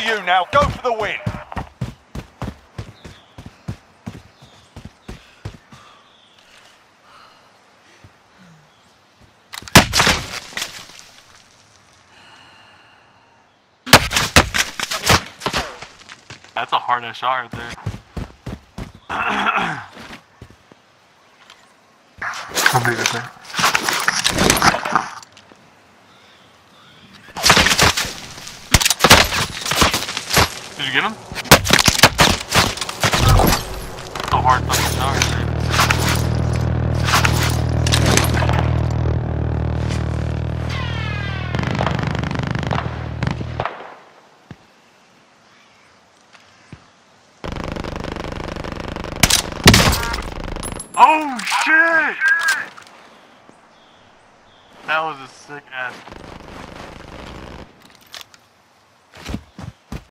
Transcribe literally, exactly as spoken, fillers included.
to you now. Go for the win. That's a hard ass shot right there. I'll be right there. Did you get him? That's a hard fucking shot right there. Oh shit! That was a sick ass